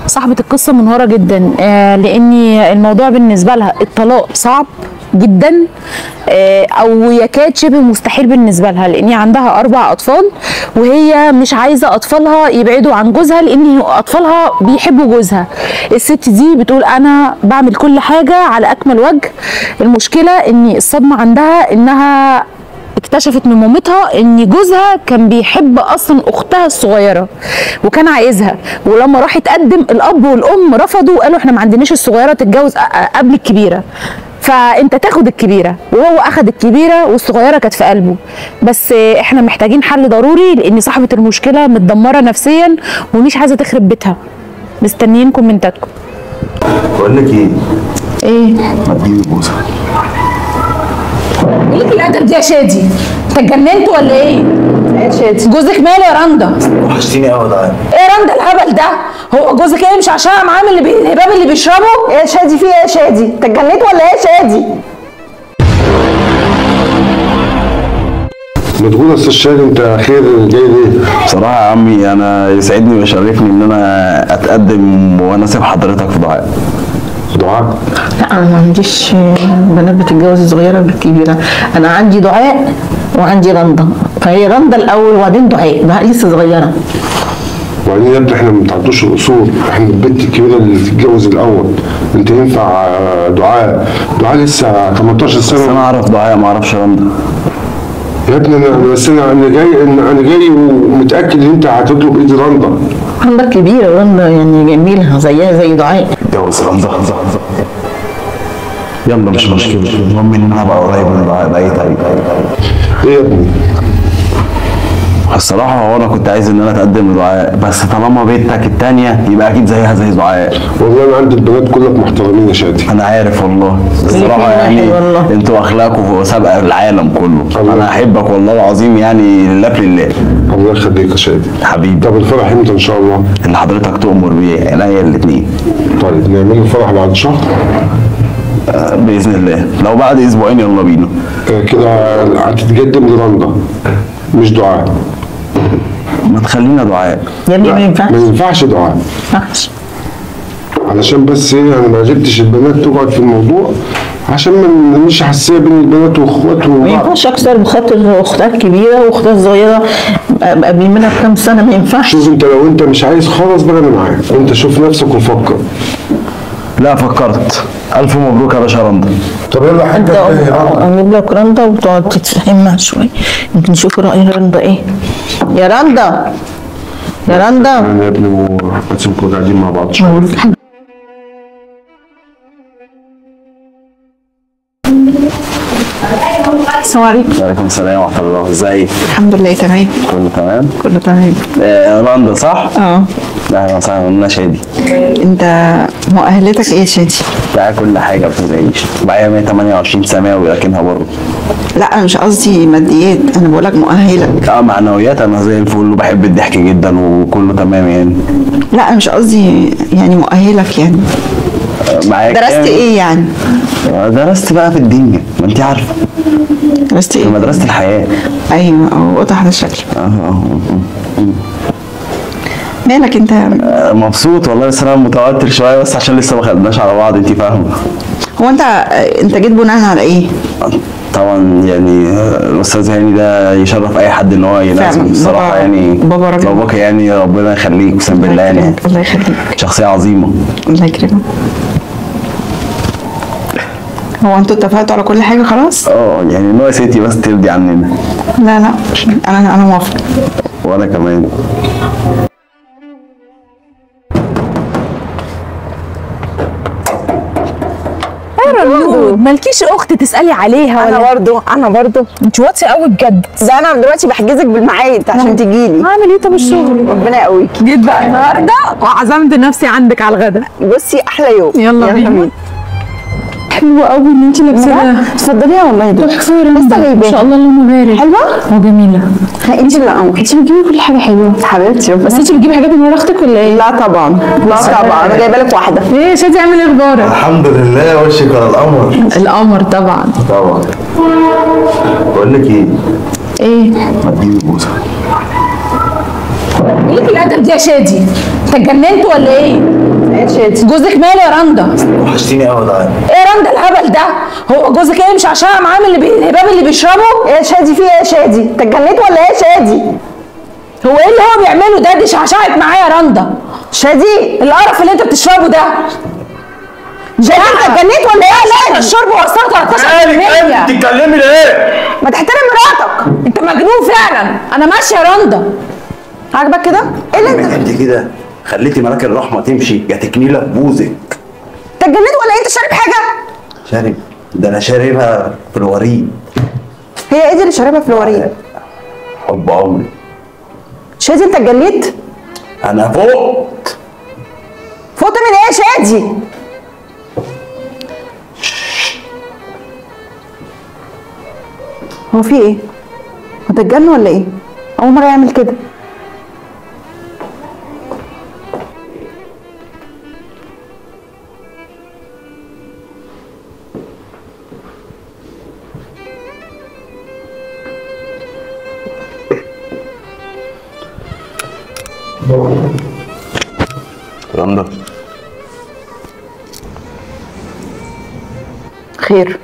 صاحبة القصة منهارة جدا، لان الموضوع بالنسبة لها الطلاق صعب جدا، او يكاد شبه مستحيل بالنسبة لها، لان عندها 4 اطفال وهي مش عايزة اطفالها يبعدوا عن جوزها، لان اطفالها بيحبوا جوزها. الست دي بتقول انا بعمل كل حاجة على اكمل وجه، المشكلة ان الصدمة عندها انها اكتشفت من مامتها ان جوزها كان بيحب اصلا اختها الصغيره وكان عايزها، ولما راح يتقدم الاب والام رفضوا وقالوا احنا ما عندناش الصغيره تتجوز قبل الكبيره، فانت تاخد الكبيره، وهو اخد الكبيره والصغيره كانت في قلبه. بس احنا محتاجين حل ضروري لان صاحبه المشكله متدمره نفسيا ومش عايزه تخرب بيتها. مستنيين كومنتاتكم. بقول لك ايه؟ ما تجيبي بوسه. ايه الادب دي يا شادي؟ انت اتجننت ولا ايه؟ يا شادي جوزك ماله يا رندا؟ وحشتيني قوي ده. ايه يا رندا الهبل ده؟ هو جوزك ايه مش عشان معاه الهباب اللي بيشربه؟ ايه يا شادي في ايه يا شادي؟ انت اتجننت ولا ايه يا شادي؟ مدغول يا استاذ شادي، انت خير جاي ليه؟ بصراحه يا عمي انا يسعدني ويشرفني ان انا اتقدم واناسب حضرتك في دعاء. دعاء؟ لا انا ما عنديش بنات بتتجوز الصغيره بالكبيره، انا عندي دعاء وعندي رندا، فهي رندا الاول وبعدين دعاء لسه صغيره. وبعدين يا ابني احنا ما بنتعدوش الاصول، احنا البنت الكبيره اللي تتجوز الاول. انت ينفع دعاء لسه 18 سنه. بس انا اعرف دعاء ما اعرفش رندا. يا ابني انا جاي ومتاكد ان انت هتطلب ايدي رندا. رندا كبيره ورندا يعني جميله زيها زي دعاء. اتجوز رندا يلا مش مشكله، المهم ان انا ابقى قريب من دعاء باي طريقه. ايه يا ابني؟ الصراحه هو انا كنت عايز ان انا اتقدم لدعاء، بس طالما بنتك التانيه يبقى اكيد زيها زي دعاء. والله انا عندي البنات كلك محترمين يا شادي. انا عارف والله، الصراحه يعني انتوا اخلاقكم سابقه العالم كله. انا احبك والله العظيم يعني لله في لله. الله يخليك يا شادي حبيبي. طب الفرح امتى ان شاء الله؟ اللي حضرتك تؤمر بيه، عينيا الاثنين. طيب نعمل الفرح بعد شهر؟ باذن الله، لو بعد اسبوعين يلا بينا. كده هتتقدم لرندا مش دعاء. ما تخلينا دعاء يا ابني ما ينفعش. ما ينفعش دعاء. ما ينفعش. علشان بس ايه انا ما جبتش البنات تقعد في الموضوع عشان ما نعملش حساسيه بين البنات واخواتهم. ما ينفعش اكثر بخاطر اختها الكبيره واختها الصغيره قبل منها بكام سنه، ما ينفعش. شوف انت لو انت مش عايز خلاص بقى انا معاك، انت شوف نفسك وفكر. لا فكرت. الف مبروك يا باشا رندا. طب يلا يا حاج اجيب لك رندا وتقعد تتفهم معاها شويه يمكن نشوف راي رندا ايه. يا رندا يا رندا. انا يا ابني وهتسيبكم قاعدين مع بعض شويه. السلام عليكم. وعليكم السلام ورحمه الله، ازيك؟ الحمد لله تمام. كله تمام؟ كله تمام. رندا صح؟ اه. اهلا وسهلا، انا شادي. انت مؤهلاتك ايه يا شادي؟ بتاع كل حاجه ما بتلاقيش، معايا 128 ثانوي راكنها بره. لا انا مش قصدي ماديات، انا بقول لك مؤهلك. معنويات انا زي الفل وبحب الضحك جدا وكله تمام يعني. لا انا مش قصدي يعني مؤهلك يعني. معاك درست ايه يعني؟ درست بقى في الدنيا، ما انت عارفه. درست ايه؟ في مدرسه الحياه. ايوه واضح على الشكل. مالك انت؟ مبسوط والله، بس انا متوتر شويه بس عشان لسه ما خدناش على بعض، انت فاهمه. هو انت جيت بناء على ايه؟ طبعا يعني الاستاذ هاني ده يشرف اي حد ان هو يناسبه الصراحه يعني. بابا راجل. باباك يعني ربنا يخليك، اقسم بالله يعني الله يخليك. شخصيه عظيمه. الله يكرمك. هو انتوا اتفقتوا على كل حاجه خلاص؟ يعني ناقص انتي بس ترضي عننا. لا انا موافقه. وانا كمان. مالكيش اخت تسالي عليها ولا؟ انا برضو انت واطيه قوي بجد. ده انا دلوقتي بحجزك بالميعاد عشان تجيلي. هعمل ايه طب الشغل؟ ربنا يقويكي. جيت بقى النهارده وعزمت نفسي عندك على الغدا. بصي احلى يوم. يلا بينا. حلوه قوي ان انت لابساها. اتفضليها والله دي تحفه يا رندا ما شاء الله اللهم بارك. حلوه وجميله. انت اللي قمر. انت بتجيبي كل حاجه حلوه حبيبتي. بس انت بتجيبي حاجات من ورا اختك ولا ايه؟ لا طبعا انا جايبه لك واحده. ايه يا شادي عامل ايه اخبارك؟ الحمد لله، وشك على القمر. القمر طبعا. بقول لك ايه؟ ما تجيبي بوسه. ايه الادب دي يا شادي؟ انت اتجننت ولا ايه؟ يا شادي جوزك ماله يا رندا؟ وحشتيني قوي ده. ايه يا رندا الهبل ده؟ هو جوزك ايه مش عشان معاه من الهباب اللي بيشربه؟ يا شادي في ايه يا شادي؟ انت اتجنيت ولا ايه يا شادي؟ هو ايه اللي هو بيعمله ده؟ دي شعشعت معايا يا رندا. شادي القرف اللي انت بتشربه ده. شادي انت اتجنيت ولا ايه؟ لا الشرب وصلت 13%. بتتكلمي ليه؟ ما تحترم مراتك. انت مجنون فعلا. انا ماشيه يا رندا. عاجبك كده؟ ايه اللي انت كده خليتي ملاك الرحمه تمشي، يا تكنيله بوزك. انت اتجنيت ولا ايه؟ انت شارب حاجه؟ شارب؟ ده انا شاربها في الوريد. هي ايه دي اللي شاربها في الوريد؟ حب عمري. شادي انت اتجنيت؟ انا فقت. فوت من ايه يا شادي؟ هو في ايه؟ هو ده اتجنن ولا ايه؟ اول مره يعمل كده. رندا خير.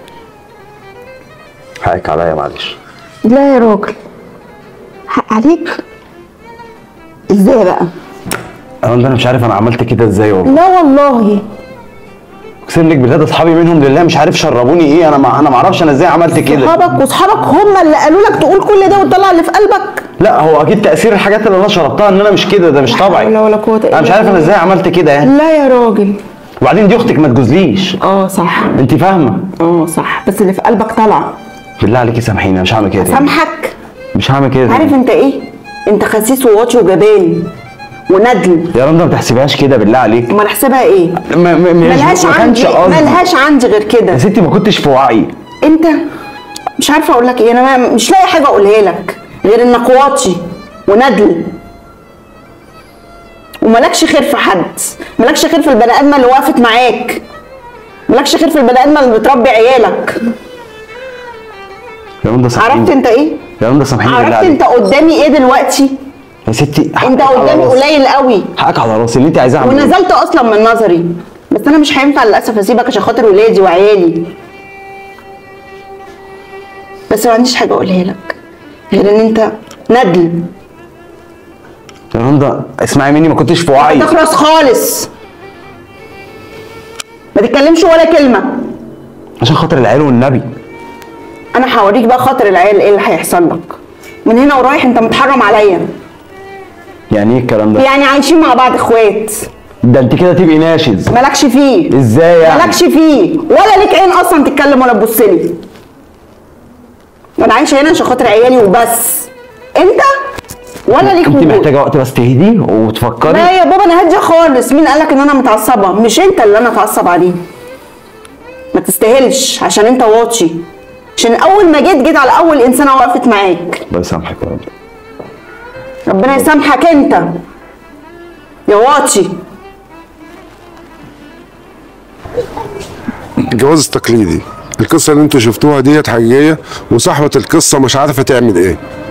حقك عليا معلش. لا يا راجل، حق عليك. ازاي بقى؟ انا مش عارف انا عملت كده ازاي والله. لا والله اقسم لك بالله ده اصحابي منهم لله مش عارف شربوني ايه. انا ما اعرفش انا ازاي عملت كده. صحابك وصحابك هم اللي قالوا لك تقول كل ده وتطلع اللي في قلبك. لا هو اكيد تاثير الحاجات اللي انا شربتها ان انا مش كده، ده مش طبعي. لا ولا قوه الا انا مش عارف انا ازاي عملت كده يعني. لا يا راجل. وبعدين دي اختك ما تجوزليش. صح. انت فاهمه؟ صح، بس اللي في قلبك طلع. بالله عليكي سامحيني، مش هعمل كده تاني. سامحك. مش هعمل كده تاني. عارف انت ايه؟ انت خسيس وواطي وجبان وندل. يا رندا ما تحسبهاش كده بالله عليك. امال احسبها ايه؟ ملهاش عندي، ملهاش عندي غير كده. يا ستي ما كنتش في وعي. انت مش عارفه اقول لك ايه. انا مش لاقي حاجه اقولها لك غير انك واطي وندل وملكش خير في حد. ملكش خير في البني ادمه اللي وقفت معاك. ملكش خير في البني ادمه اللي بتربي عيالك. يا رندا سامحيني. عرفت انت ايه؟ يا رندا سامحيني بالله عرفت عليك. انت قدامي ايه دلوقتي؟ يا ستي انت قدامي قليل قوي. حقك على راسي اللي انت عايزاه اعمله. ونزلت اصلا من نظري، بس انا مش هينفع للاسف اسيبك عشان خاطر ولادي وعيالي. بس ما عنديش حاجه اقولها لك غير ان انت ندل. يا رندا اسمعي مني، ما كنتش في وعي. تخرس خالص، ما تتكلمش ولا كلمه عشان خاطر العيال والنبي. انا هوريك بقى خاطر العيال ايه اللي هيحصل لك من هنا ورايح. انت متحرم عليا. يعني ايه الكلام ده؟ يعني عايشين مع بعض اخوات. ده انت كده تبقي ناشز. مالكش فيه. ازاي يعني؟ مالكش فيه ولا ليك عين اصلا تتكلم ولا تبص لي. انا عايشه هنا عشان خاطر عيالي وبس. انت ولا ليك انت وجود. محتاجه وقت بس تهدي وتفكري. لا يا بابا انا هاديه خالص. مين قالك ان انا متعصبه؟ مش انت اللي انا اتعصب عليه. ما تستاهلش عشان انت واطي. عشان اول ما جيت على اول انسانه وقفت معاك. الله يسامحك يا رب. ربنا يسامحك انت يا واطي. الجواز التقليدي، القصه اللي انتوا شفتوها ديت حقيقيه، وصاحبه القصه مش عارفه تعمل ايه.